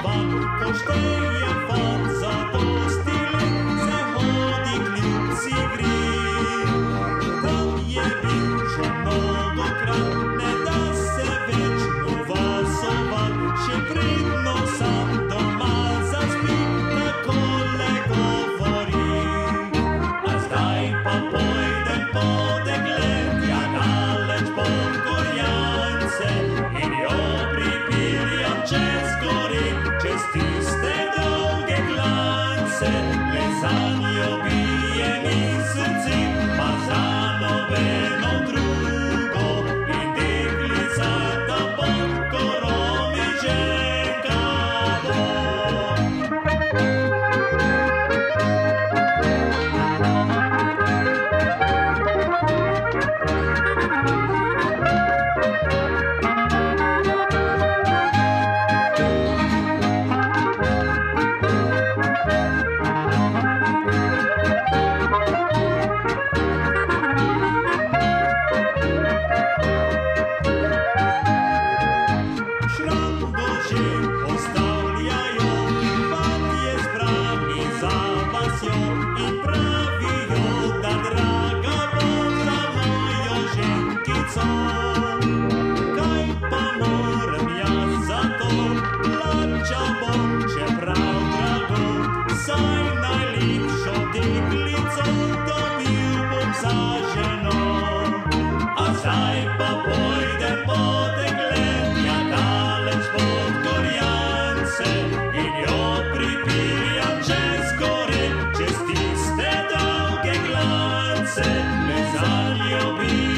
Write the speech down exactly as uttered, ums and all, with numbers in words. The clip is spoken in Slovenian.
fan, ko šteje fan za dosti let, se hodi kljubci gri. Tam je bil že mnogokrat, ne da se več uvasovat, še pridno sam doma zaspi, takole govori. A zdaj pa pojdem po degled, ja daleč po Gorjance, in jo pripirjam čez gori, čez tiste dolge glance. Le zanjo bije mi srce, pa za nobeno drugo, in deklica ta pod gorom in ženka bo. Šrango že postavljajo, fantje zbrani za vasjo, in pravijo, da draga bo za mojo ženkico. Kaj pa moram jaz za to, plačal bom, čeprav drago, saj najlepšo deklico dobil bom za ženo. A zdaj pa pojdem po degled, ja daleč pod Gorjance, in jo pripirjam čez gore, čez tiste dolge glance. Le zanjo bi